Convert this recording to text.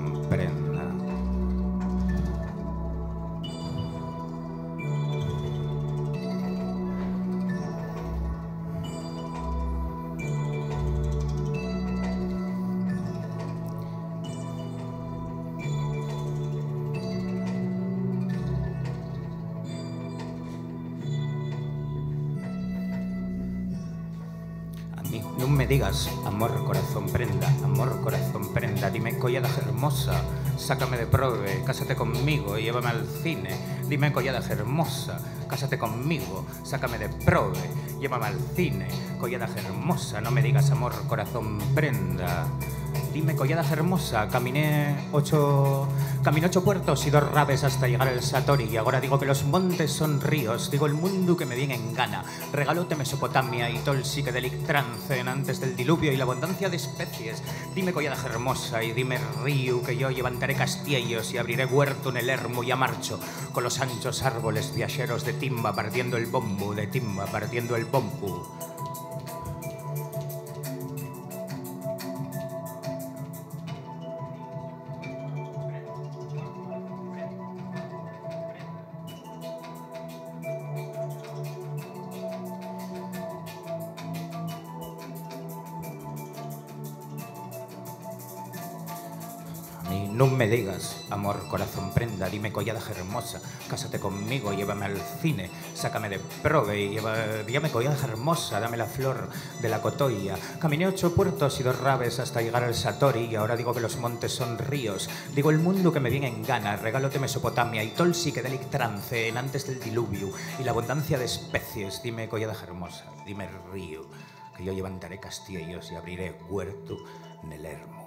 corazón prenda. No me digas, amor, corazón, prenda, dime, collada hermosa, sácame de prove, cásate conmigo y llévame al cine. Dime, collada hermosa, cásate conmigo, sácame de prove, llévame al cine. Collada hermosa, no me digas, amor, corazón, prenda. Dime, collada hermosa, caminé 8 puertos y 2 raves hasta llegar al Satori. Y ahora digo que los montes son ríos, digo el mundo que me viene en gana. Regalote Mesopotamia y todo el psiquedelic trance antes del diluvio y la abundancia de especies. Dime, collada hermosa, y dime, río, que yo levantaré castillos y abriré huerto en el ermo. Ya marcho con los anchos árboles viajeros de timba partiendo el bombo, de timba partiendo el bombo. No me digas, amor, corazón, prenda, dime, collada hermosa, cásate conmigo, llévame al cine, sácame de prove y llévame, collada hermosa, dame la flor de la cotoya. Caminé 8 puertos y 2 raves hasta llegar al Satori y ahora digo que los montes son ríos, digo el mundo que me viene en gana, regalote Mesopotamia y todo el psiquedelic trance en antes del diluvio y la abundancia de especies. Dime, collada hermosa, dime, río, que yo levantaré castillos y abriré huerto en el ermo.